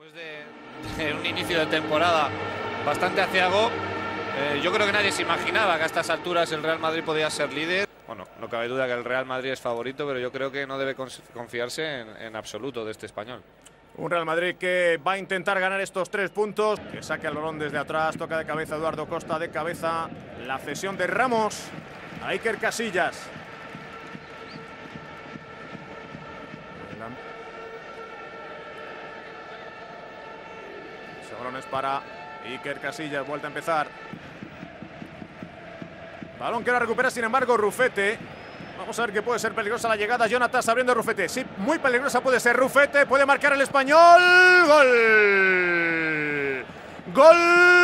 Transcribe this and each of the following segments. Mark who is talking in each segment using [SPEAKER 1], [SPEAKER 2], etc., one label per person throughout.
[SPEAKER 1] Después de un inicio de temporada bastante aciago, yo creo que nadie se imaginaba que a estas alturas el Real Madrid podía ser líder. Bueno, no cabe duda que el Real Madrid es favorito, pero yo creo que no debe confiarse en absoluto de este español.
[SPEAKER 2] Un Real Madrid que va a intentar ganar estos 3 puntos. Que saque el balón desde atrás, toca de cabeza Eduardo Costa, de cabeza. La cesión de Ramos a Iker Casillas. Ese balón es para Iker Casillas, vuelta a empezar. Balón que ahora recupera, sin embargo, Rufete. Vamos a ver que puede ser peligrosa la llegada. Jonatas abriendo Rufete. Sí, muy peligrosa puede ser Rufete. Puede marcar el español. ¡Gol! ¡Gol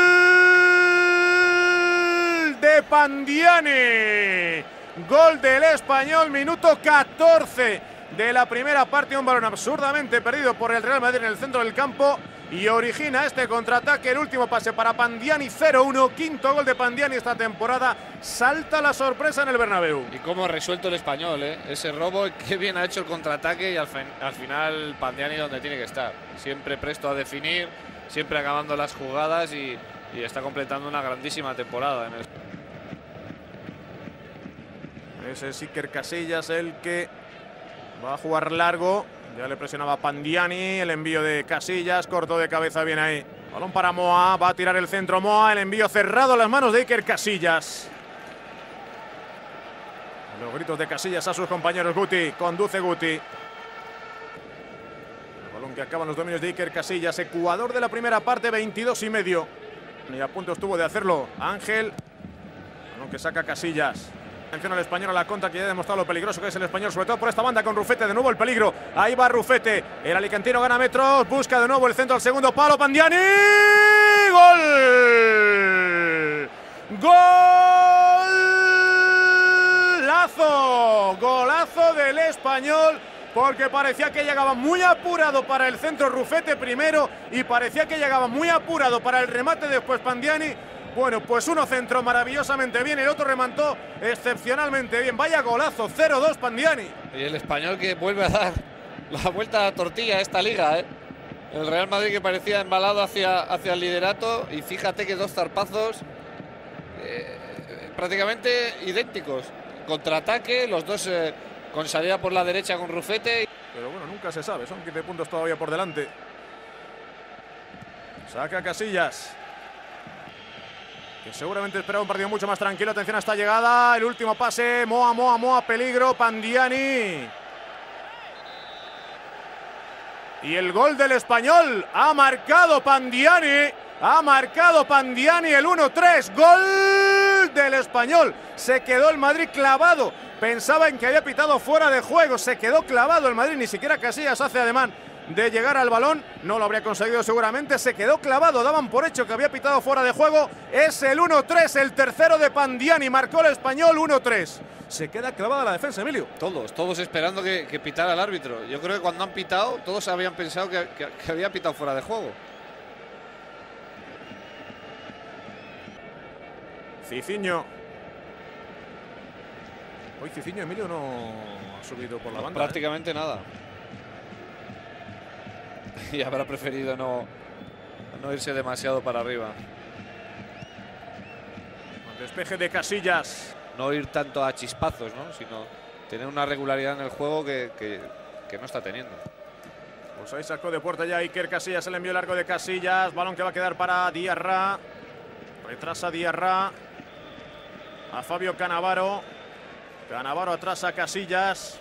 [SPEAKER 2] de Pandiani! Gol del español, minuto 14 de la primera parte. Un balón absurdamente perdido por el Real Madrid en el centro del campo. Y origina este contraataque, el último pase para Pandiani, 0-1, quinto gol de Pandiani esta temporada. Salta la sorpresa en el Bernabéu.
[SPEAKER 1] Y cómo ha resuelto el español, ese robo, qué bien ha hecho el contraataque y al final Pandiani donde tiene que estar. Siempre presto a definir, siempre acabando las jugadas y está completando una grandísima temporada.
[SPEAKER 2] Ese es Iker Casillas el que va a jugar largo. Ya le presionaba Pandiani, el envío de Casillas, corto de cabeza, bien ahí. Balón para Moa, va a tirar el centro Moa, el envío cerrado a las manos de Iker Casillas. Los gritos de Casillas a sus compañeros. Guti, conduce Guti. El balón que acaban los dominios de Iker Casillas, Ecuador de la primera parte, 22,5. Y a punto estuvo de hacerlo Ángel. Balón que saca Casillas. Atención al español a la contra, que ya ha demostrado lo peligroso que es el español, sobre todo por esta banda con Rufete. De nuevo el peligro, ahí va Rufete. El alicantino gana metros, busca de nuevo el centro al segundo palo. Pandiani, ¡gol! ¡Golazo! Golazo del español, porque parecía que llegaba muy apurado para el centro Rufete primero y parecía que llegaba muy apurado para el remate después Pandiani. Bueno, pues uno centró maravillosamente bien, el otro remató excepcionalmente bien. Vaya golazo, 0-2 Pandiani.
[SPEAKER 1] Y el español que vuelve a dar la vuelta a la tortilla a esta liga, El Real Madrid que parecía embalado hacia el liderato, y fíjate que 2 zarpazos prácticamente idénticos. Contraataque, los dos con salida por la derecha con Rufete.
[SPEAKER 2] Pero bueno, nunca se sabe, son 15 puntos todavía por delante. Saca Casillas, que seguramente esperaba un partido mucho más tranquilo. Atención a esta llegada, el último pase, Moa, peligro, Pandiani. Y el gol del español, ha marcado Pandiani, el 1-3, gol del español. Se quedó el Madrid clavado, pensaba en que había pitado fuera de juego, se quedó clavado el Madrid, ni siquiera Casillas hace ademán de llegar al balón, no lo habría conseguido seguramente, se quedó clavado, daban por hecho que había pitado fuera de juego. Es el 1-3, el tercero de Pandiani, marcó el español, 1-3. Se queda clavada la defensa, Emilio.
[SPEAKER 1] Todos esperando que pitara el árbitro. Yo creo que cuando han pitado, todos habían pensado que había pitado fuera de juego.
[SPEAKER 2] Cicinho. Hoy Cicinho, Emilio, no ha subido por la banda.
[SPEAKER 1] Prácticamente nada. Y habrá preferido no irse demasiado para arriba.
[SPEAKER 2] El despeje de Casillas.
[SPEAKER 1] No ir tanto a chispazos, sino tener una regularidad en el juego que no está teniendo.
[SPEAKER 2] Pues ahí sacó de puerta ya Iker Casillas, el envío largo de Casillas. Balón que va a quedar para Diarra. Retrasa Diarra a Fabio Cannavaro. Cannavaro atrasa a Casillas.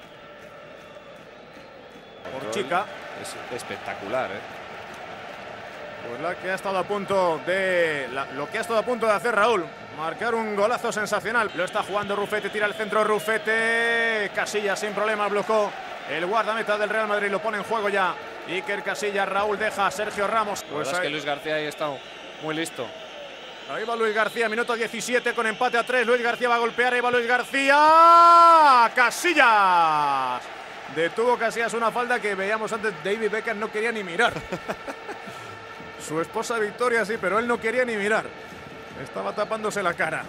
[SPEAKER 2] Por Chica.
[SPEAKER 1] Es espectacular,
[SPEAKER 2] Pues lo que ha estado a punto de hacer Raúl, marcar un golazo sensacional. Lo está jugando Rufete, tira el centro Rufete. Casillas sin problema bloqueó el guardameta del Real Madrid, lo pone en juego ya Iker Casillas. Raúl deja a Sergio Ramos.
[SPEAKER 1] Pues es que Luis García ahí está muy listo.
[SPEAKER 2] Ahí va Luis García, minuto 17 con empate a 3. Luis García va a golpear, ahí va Luis García. Casillas. Detuvo Casillas una falta que veíamos antes. David Beckham no quería ni mirar. Su esposa Victoria sí, pero él no quería ni mirar. Estaba tapándose la cara.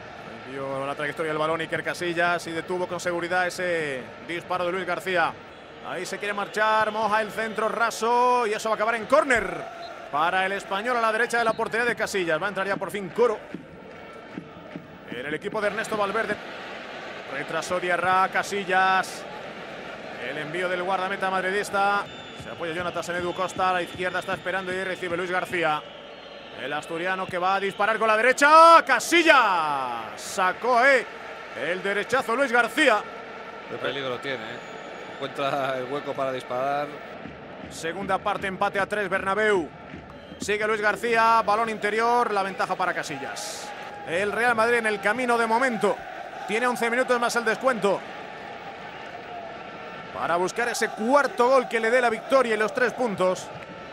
[SPEAKER 2] Vio la trayectoria del balón Iker Casillas y detuvo con seguridad ese disparo de Luis García. Ahí se quiere marchar, moja el centro raso y eso va a acabar en córner para el Español a la derecha de la portería de Casillas. Va a entrar ya por fin Coro en el equipo de Ernesto Valverde. Retrasó Diarra, Casillas. El envío del guardameta madridista. Se apoya Jonathan Senedu Costa. A la izquierda está esperando y recibe Luis García. El asturiano que va a disparar con la derecha. Casillas. Sacó el derechazo Luis García.
[SPEAKER 1] Qué peligro tiene, Encuentra el hueco para disparar.
[SPEAKER 2] Segunda parte, empate a 3, Bernabéu. Sigue Luis García, balón interior, la ventaja para Casillas. El Real Madrid en el camino de momento. Tiene 11 minutos más el descuento para buscar ese cuarto gol que le dé la victoria y los 3 puntos.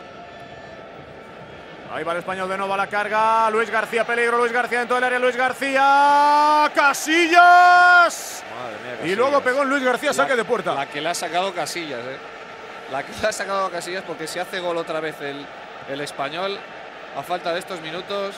[SPEAKER 2] Ahí va el Español de nuevo a la carga. Luis García, peligro, Luis García dentro del área, Luis García. ¡Casillas!
[SPEAKER 1] Madre mía, Casillas.
[SPEAKER 2] Y luego pegó en Luis García, saque de puerta.
[SPEAKER 1] La que le ha sacado Casillas, La que le ha sacado a Casillas, porque si hace gol otra vez el Español, a falta de estos minutos.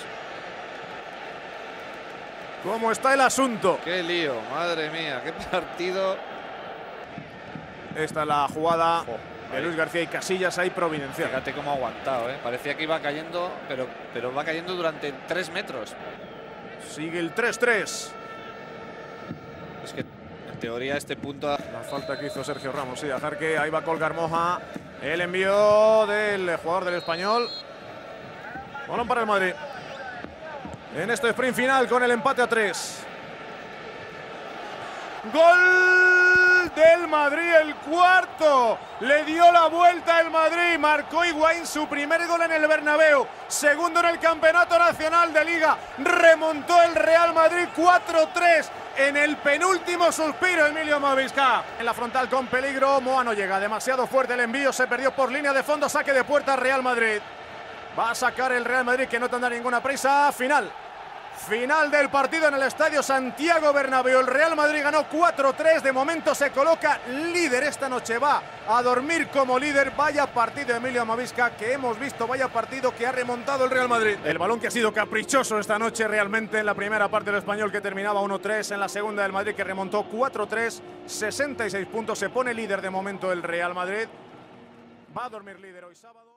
[SPEAKER 2] ¿Cómo está el asunto?
[SPEAKER 1] Qué lío, madre mía, qué partido.
[SPEAKER 2] Esta es la jugada de Luis García y Casillas ahí providencial.
[SPEAKER 1] Fíjate cómo ha aguantado, Parecía que iba cayendo, pero va cayendo durante 3 metros.
[SPEAKER 2] Sigue el 3-3.
[SPEAKER 1] Es que en teoría este punto...
[SPEAKER 2] La falta que hizo Sergio Ramos, sí, Azarque, ahí va a colgar Moja. El envío del jugador del Español. Balón para el Madrid. En este sprint final con el empate a 3. Gol del Madrid, el cuarto. Le dio la vuelta el Madrid. Marcó Higuaín su primer gol en el Bernabéu. Segundo en el Campeonato Nacional de Liga. Remontó el Real Madrid 4-3 en el penúltimo suspiro. Emilio Mavisca en la frontal con peligro. Moa no llega, demasiado fuerte el envío. Se perdió por línea de fondo. Saque de puerta Real Madrid. Va a sacar el Real Madrid, que no tendrá ninguna prisa. Final del partido en el Estadio Santiago Bernabéu. El Real Madrid ganó 4-3. De momento se coloca líder esta noche. Va a dormir como líder. Vaya partido, Emilio Mavisca, que hemos visto. Vaya partido que ha remontado el Real Madrid. El balón que ha sido caprichoso esta noche realmente en la primera parte del Español, que terminaba 1-3. En la segunda del Madrid, que remontó 4-3. 66 puntos. Se pone líder de momento el Real Madrid. Va a dormir líder hoy sábado.